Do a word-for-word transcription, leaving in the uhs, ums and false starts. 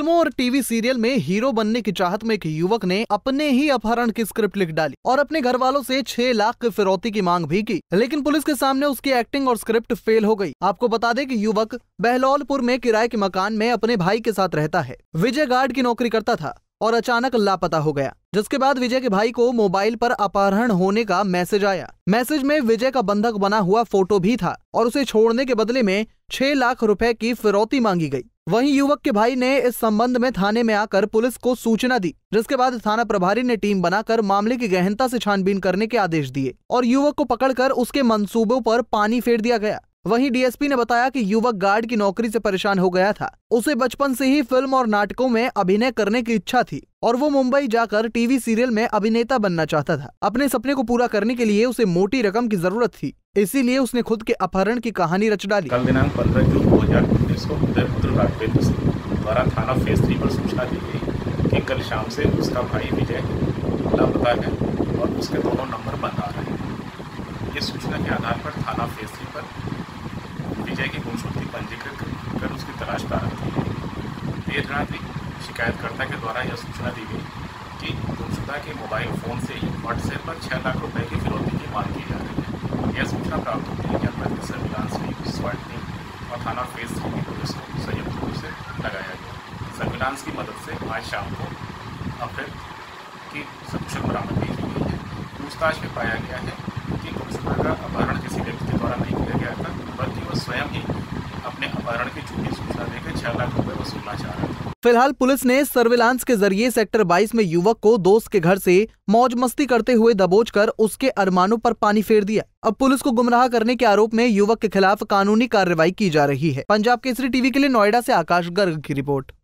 फिल्मों और TV serial में हीरो बनने की चाहत में एक युवक ने अपने ही अपहरण की स्क्रिप्ट लिख डाली और अपने घर वालों से छह लाख की फिरौती की मांग भी की, लेकिन पुलिस के सामने उसकी एक्टिंग और स्क्रिप्ट फेल हो गई। आपको बता दें कि युवक बहलोलपुर में किराए के मकान में अपने भाई के साथ रहता है। विजय गार्ड की नौकरी करता था और अचानक लापता हो गया, जिसके बाद विजय के भाई को मोबाइल पर अपहरण होने का मैसेज आया। मैसेज में विजय का बंधक बना हुआ फोटो भी था और उसे छोड़ने के बदले में छह लाख रुपए की फिरौती मांगी गई। वहीं युवक के भाई ने इस संबंध में थाने में आकर पुलिस को सूचना दी, जिसके बाद थाना प्रभारी ने टीम बनाकर मामले की गहनता से छानबीन करने के आदेश दिए और युवक को पकड़कर उसके मंसूबों पर पानी फेर दिया गया। वहीं डीएसपी ने बताया कि युवक गार्ड की नौकरी से परेशान हो गया था। उसे बचपन से ही फिल्म और नाटकों में अभिनय करने की इच्छा थी और वो मुंबई जाकर टीवी सीरियल में अभिनेता बनना चाहता था। अपने सपने को पूरा करने के लिए उसे मोटी रकम की जरूरत थी, इसीलिए उसने खुद के अपहरण की कहानी रच डाली। कल दिनांक पंद्रह जून दो हजार उन्नीस को उदयपुर राघवेंद्र सिंह द्वारा थाना फेज थ्री पर सूचना दी गई कि कल शाम से उसका भाई विजय लापता है और उसके दोनों नंबर बंद आ रहे हैं। इस सूचना के आधार पर थाना फेज थ्री पर विजय की गुमशुदगी पंजीकृत कर उसकी तलाश प्रारंभ की गई। देर रात शिकायतकर्ता के द्वारा यह सूचना दी गई कि गुमशुदा के मोबाइल फोन से ही व्हाट्सएप पर छह लाख रुपए की फिरौती की मांग की जा रही है। यह सूचना प्राप्त होती है जनपद की सर्विलांस टीम, स्वाट टीम और थाना फेज थ्री की पुलिस को संयुक्त रूप से लगाया गया। सर्विलांस की मदद से आज शाम को अपहृत की सकुशल बरामदगी की गई है। पूछताछ में पाया गया है कि गुमशुदा का अपहरण किसी व्यक्ति के द्वारा नहीं किया गया था, बल्कि वह स्वयं ही अपने अपहरण की झूठी सूचना देकर छह लाख रुपए वसूलना चाह रहा था। फिलहाल पुलिस ने सर्विलांस के जरिए सेक्टर बाईस में युवक को दोस्त के घर से मौज मस्ती करते हुए दबोचकर उसके अरमानों पर पानी फेर दिया। अब पुलिस को गुमराह करने के आरोप में युवक के खिलाफ कानूनी कार्रवाई की जा रही है। पंजाब केसरी टीवी के लिए नोएडा से आकाश गर्ग की रिपोर्ट।